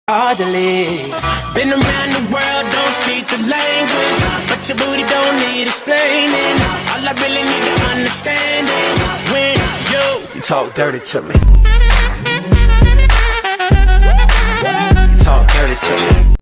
Hard to live. Been around the world, don't speak the language, but your booty don't need explaining. All I really need to understand is when you talk dirty to me. You talk dirty to me.